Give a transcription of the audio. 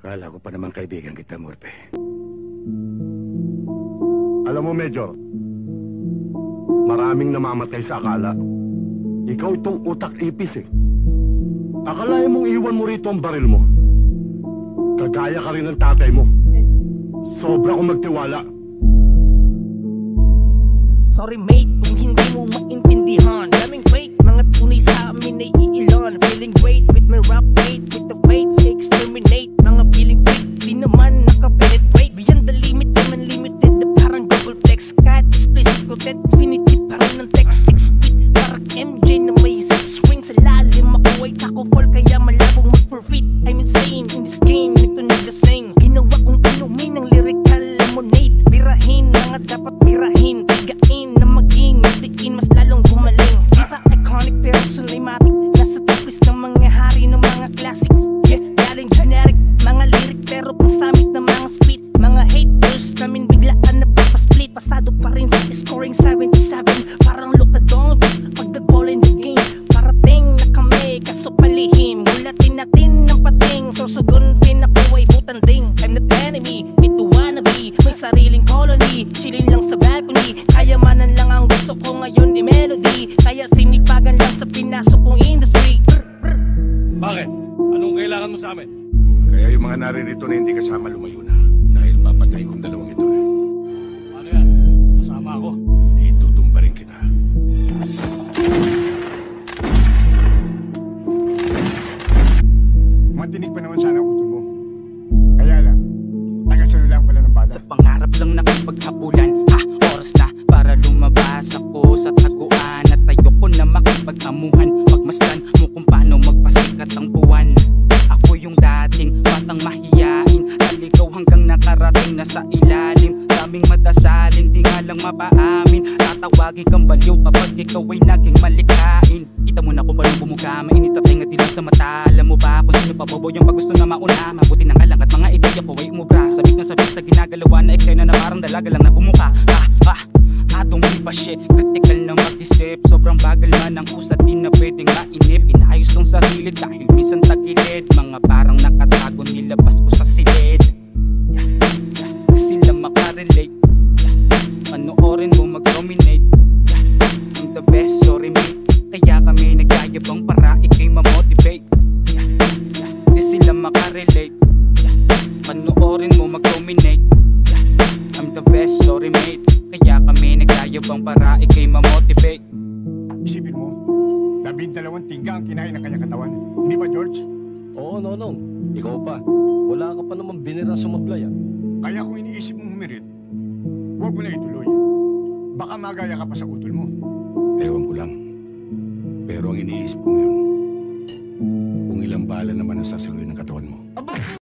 Akala ko pa naman kaibigan kita, Morpe. Alam mo, Major, maraming namamatay sa akala. Ikaw itong utak-ipis eh. Akalain mong iwan mo rito ang baril mo. Kagaya ka rin ng tatay mo. Sobra kong magtiwala. Sorry mate, kung hindi mo maintindihan. Daming fake, mga tunay sa amin ay iilan. Feeling great with my rap rate, with the fate, exterminate. Mga feeling fake, di naman nakapenetrate. Beyond the limit, I'm unlimited, na parang double flex. Kahit explicit ko, that infinity pa rin ng text. 6 feet, parang MJ na may 6 rings. Sa lalim ako ay taco fall, kaya malabong mag-forfeit. I'm insane in this game, ito naglasing. Ginawa kong inumin ng lyrical lemonade. Birahin, mga dapat birahin. Tigain na maging, magdiin, mas lalong gumaling. Di ba iconic pero cinematic? Nasa top list ng mga hari ng mga classic. Yeah, galing generic, mga lyric pero pangsamit ng mga split. Mga haters namin biglaan na papasplit. Pasado pa rin sa scoring 77. Parang lokadong pag nag-ball in the game. Parating na kami, kaso palihim. Gulatin natin ng pating. Sorsogon, fin ako ay butanding. I'm not enemy, ito wannabe. May sariling colony, chillin lang sa balcony. Kayamanan lang ang gusto ko ngayon ni melody. Kaya sinipagan lang sa pinasok kong industry. Bakit? Anong kailangan mo sa amin? Kaya yung mga naririto na hindi kasama lumayo na. Dahil papatayin kong dalawang ito. Ano yan? Kasama ako. Dito tumba rin kita. Matinig pa naman sana ang utol mo. Kaya lang, taga-salo lang pala ng bala. Sa pangarap lang nakipaghabulan. Oras na para lumabas ako sa taguan. At ayoko na makipag-amuhan. Pagmasdan mo kung paano magpasikat ang buwan. Ako yung dating batang mahiyain. Naligaw hanggang nakarating na sa ilalim. Daming madasalin, di nga lang mapaamin. Tatawagin kang baliw kapag ikaw ay naging malikain. Kita mo na kung paano bumuga, mainit at tinga tila sa mata. Alam mo ba kung sino pa bobo yung pag gusto na mauna? Mabuti na nga lang at mga ideya ko ay umubra. Sabik na sabik sa ginagalawa na eksena na parang dalaga lang na bumuka. Atong di pa shit, critical na mag-isip. Sobrang bagal man ang usad, di na pwedeng mainip. Inayos ang sarili dahil minsan tagilid. Mga parang nakatago, nilabas ko sa silid. Sila makarelate. Panoorin mo mag-dominate. I'm the best, sorry mate. Kaya kami nagyayabang para ikay mamotivate. Di sila makarelate. Panoorin mo mag-dominate. I'm the best, sorry mate. Kaya kami nagyayabang para ikay mamotivate. Isipin mo, 12 tingga ang kinain ng kanyang katawan. Hindi ba, George? Oo, Nonong. Ikaw pa. Wala ka pa naman binira sumablay ah. Kaya kung iniisip mong humirit, huwag mo na ituloy. Baka magaya ka pa sa utol mo. Ewan ko lang. Pero ang iniisip ko ngayon, kung ilang bala naman ang sasaluhin ng katawan mo.